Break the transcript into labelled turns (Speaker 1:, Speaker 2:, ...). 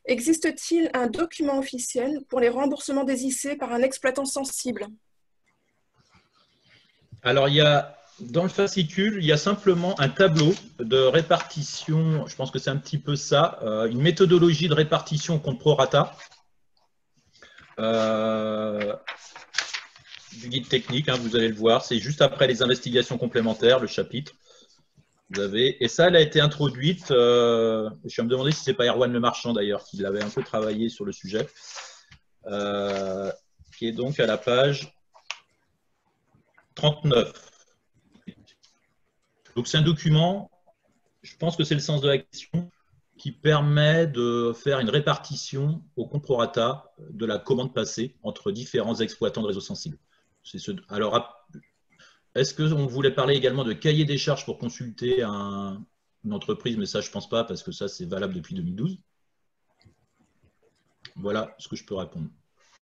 Speaker 1: Existe-t-il un document officiel pour les remboursements des IC par un exploitant sensible?
Speaker 2: Alors, dans le fascicule, il y a simplement un tableau de répartition, je pense que c'est un petit peu ça, une méthodologie de répartition contre prorata du guide technique, hein, vous allez le voir, c'est juste après les investigations complémentaires, le chapitre. Et ça, elle a été introduite, je vais me demander si ce n'est pas Erwan Le Marchand d'ailleurs, qui l'avait un peu travaillé sur le sujet, qui est donc à la page 39. Donc c'est un document, je pense que c'est le sens de la question, qui permet de faire une répartition au compte prorata de la commande passée entre différents exploitants de réseaux sensibles. Alors, est-ce qu'on voulait parler également de cahier des charges pour consulter une entreprise? Mais ça, je ne pense pas, parce que ça, c'est valable depuis 2012. Voilà ce que je peux répondre.